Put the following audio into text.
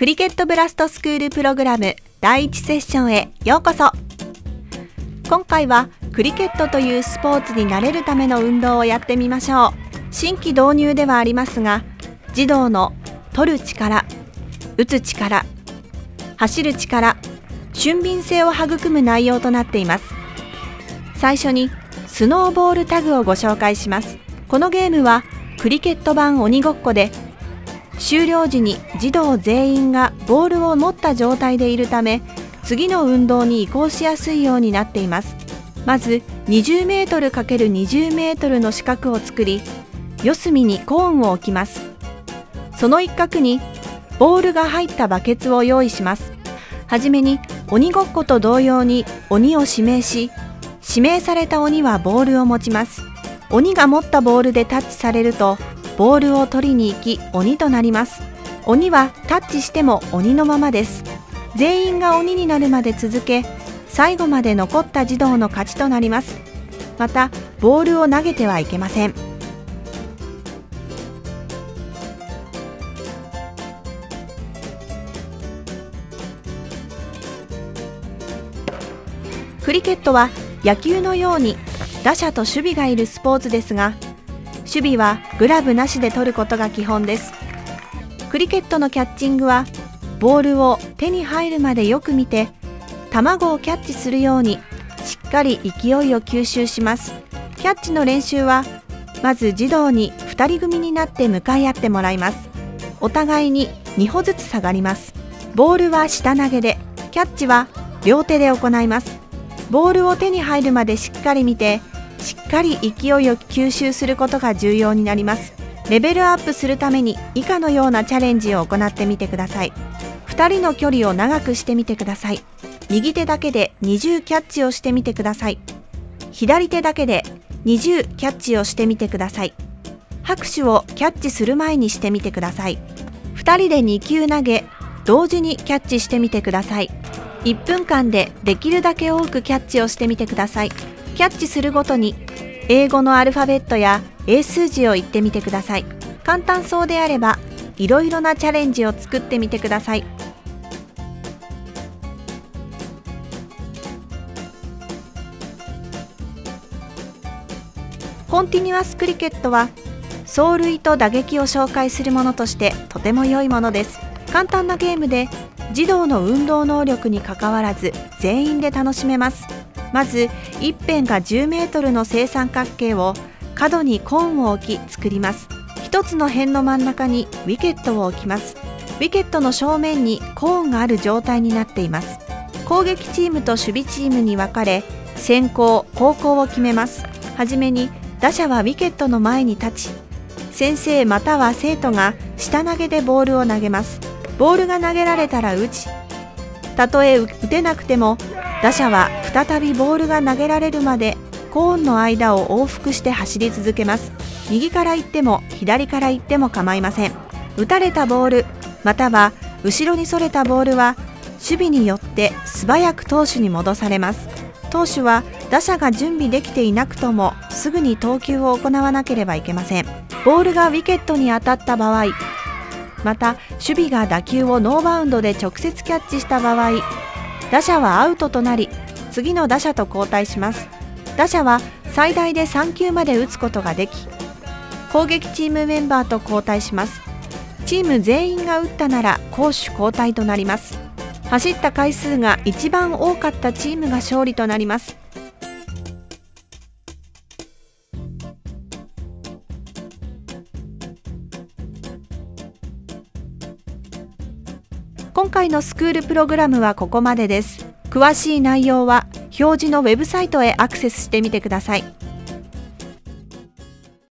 クリケットブラストスクールプログラム第1セッションへようこそ。今回はクリケットというスポーツに慣れるための運動をやってみましょう。新規導入ではありますが、児童の取る力、打つ力、走る力、俊敏性を育む内容となっています。最初にスノーボールタグをご紹介します。このゲームはクリケット版鬼ごっこで、終了時に児童全員がボールを持った状態でいるため、次の運動に移行しやすいようになっています。まず 20m×20m の四角を作り、四隅にコーンを置きます。その一角にボールが入ったバケツを用意します。はじめに鬼ごっこと同様に鬼を指名し、指名された鬼はボールを持ちます。鬼が持ったボールでタッチされると、ボールを取りに行き鬼となります。鬼はタッチしても鬼のままです。全員が鬼になるまで続け、最後まで残った児童の勝ちとなります。また、ボールを投げてはいけません。クリケットは野球のように打者と守備がいるスポーツですが、守備はグラブなしで取ることが基本です。クリケットのキャッチングは、ボールを手に入るまでよく見て、卵をキャッチするようにしっかり勢いを吸収します。キャッチの練習は、まず児童に2人組になって向かい合ってもらいます。お互いに2歩ずつ下がります。ボールは下投げで、キャッチは両手で行います。ボールを手に入るまでしっかり見て、しっかり勢いを吸収することが重要になります。レベルアップするために以下のようなチャレンジを行ってみてください。2人の距離を長くしてみてください。右手だけで20キャッチをしてみてください。左手だけで20キャッチをしてみてください。拍手をキャッチする前にしてみてください。2人で2球投げ、同時にキャッチしてみてください。1分間でできるだけ多くキャッチをしてみてください。キャッチするごとに英語のアルファベットや英数字を言ってみてください。簡単そうであれば、いろいろなチャレンジを作ってみてください。コンティニュアスクリケットは、走塁と打撃を紹介するものとしてとても良いものです。簡単なゲームで、児童の運動能力にかかわらず全員で楽しめます。まず一辺が10メートルの正三角形を角にコーンを置き作ります。一つの辺の真ん中にウィケットを置きます。ウィケットの正面にコーンがある状態になっています。攻撃チームと守備チームに分かれ、先攻後攻を決めます。はじめに打者はウィケットの前に立ち、先生または生徒が下投げでボールを投げます。ボールが投げられたら打ち、たとえ打てなくても打者は再びボールが投げられるまでコーンの間を往復して走り続けます。右から行っても左から行っても構いません。打たれたボールまたは後ろにそれたボールは守備によって素早く投手に戻されます。投手は打者が準備できていなくともすぐに投球を行わなければいけません。ボールがウィケットに当たった場合、また守備が打球をノーバウンドで直接キャッチした場合、打者はアウトとなり、次の打者と交代します。打者は最大で3球まで打つことができ、攻撃チームメンバーと交代します。チーム全員が打ったなら攻守交代となります。走った回数が一番多かったチームが勝利となります。今回のスクールプログラムはここまでです。詳しい内容は表示のウェブサイトへアクセスしてみてください。